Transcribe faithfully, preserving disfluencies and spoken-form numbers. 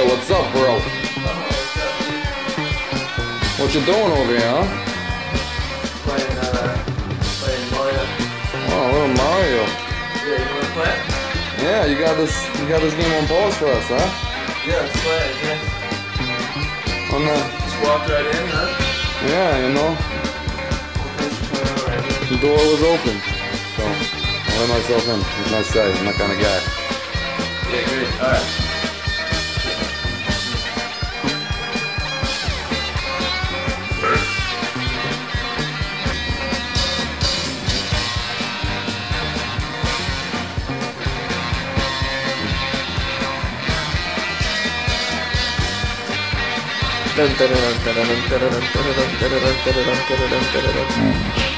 what's up, bro? What you doing over here, huh? Playing, uh, playing Mario. Oh, a little Mario. Yeah, you wanna play it? Yeah, you got this. You got this game on pause for us, huh? Yeah, let's play it. Yeah. On the. Just walked right in, huh? Yeah, you know. The door was open, so I let myself in. What can I say? I'm that kind of guy. Yeah, great. All right. Dun, dun, dun, dun, dun, dun, dun, dun, dun, dun, dun, dun, dun, dun, dun, dun.